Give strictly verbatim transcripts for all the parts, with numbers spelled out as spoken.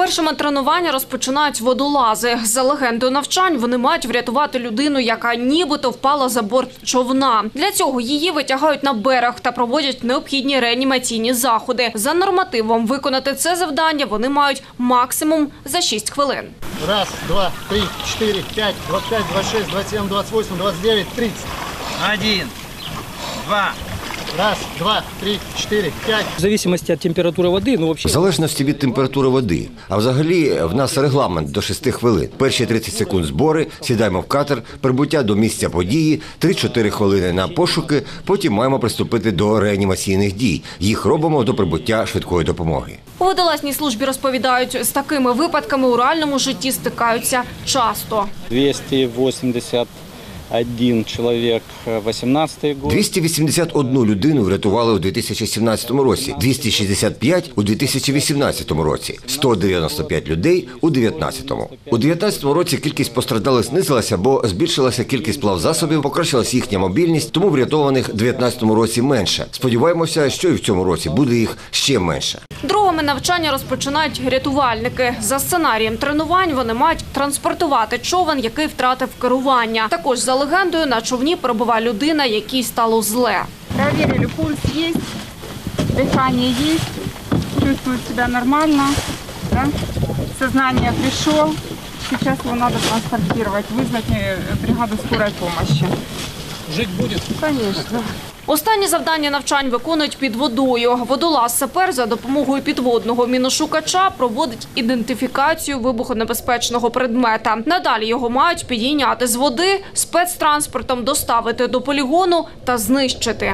Першими тренування розпочинають водолази. За легендою навчань вони мають врятувати людину, яка нібито впала за борт човна. Для цього її витягають на берег та проводять необхідні реанімаційні заходи. За нормативом виконати це завдання вони мають максимум за шість хвилин. Раз, два, три, чотири, п'ять, двадцять п'ять, двадцять шість, двадцять сім, двадцять вісім, двадцять дев'ять, тридцять. Один, два. Раз, два, три, чотири, п'ять. В зависимости від температури води, ну В залежності від температури води. А взагалі в нас регламент до шести хвилин. Перші тридцять секунд збори, сідаємо в катер, прибуття до місця події, три-чотири хвилини на пошуки, потім маємо приступити до реанімаційних дій. Їх робимо до прибуття швидкої допомоги. У водолазній службі розповідають, з такими випадками у реальному житті стикаються часто. двісті вісімдесят один чоловік вісімнадцятий год. двісті вісімдесят одну людину врятували у дві тисячі сімнадцятому році, двісті шістдесят п'ять – у дві тисячі вісімнадцятому році, сто дев'яносто п'ять людей – у дев'ятнадцятому. У дев'ятнадцятому році кількість постраждалих знизилася, бо збільшилася кількість плавзасобів, покращилась їхня мобільність, тому врятованих у дев'ятнадцятому році менше. Сподіваємося, що і в цьому році буде їх ще менше. Другими навчання розпочинають рятувальники. За сценарієм тренувань вони мають транспортувати човен, який втратив керування. Також за легендою на човні перебуває людина, якій стало зле. Проверили, пульс есть, дыхание есть, чувствует себя нормально, да? Сознание пришло, сейчас его надо транспортировать, вызвать бригаду скорой помощи. Жить будет? Конечно. Останні завдання навчань виконують під водою. Водолаз-сапер за допомогою підводного міношукача проводить ідентифікацію вибухонебезпечного предмета. Надалі його мають підійняти з води, спецтранспортом доставити до полігону та знищити.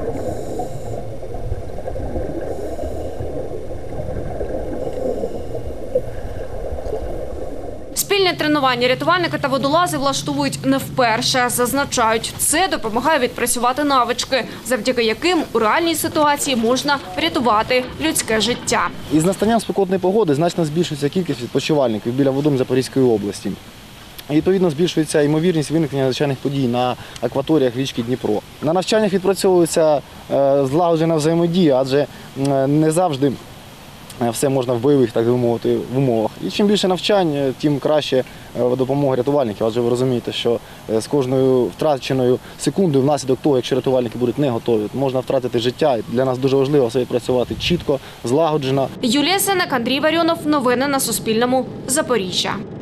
Спільне тренування рятувальники та водолази влаштовують не вперше. Зазначають, це допомагає відпрацювати навички, завдяки яким у реальній ситуації можна врятувати людське життя. Із настанням спекотної погоди значно збільшується кількість відпочивальників біля водойм Запорізької області. І, відповідно, збільшується ймовірність виникнення надзвичайних подій на акваторіях річки Дніпро. На навчаннях відпрацьовується злагоджена взаємодія, адже не завжди все можна в бойових, так би мовити, в умовах. І чим більше навчань, тим краще допомога рятувальників. Адже ви розумієте, що з кожною втраченою секундою внаслідок того, якщо рятувальники будуть не готові, можна втратити життя. І для нас дуже важливо все працювати чітко, злагоджено. Юлія Сенек, Андрій Варіонов. Новини на Суспільному. Запоріжжя.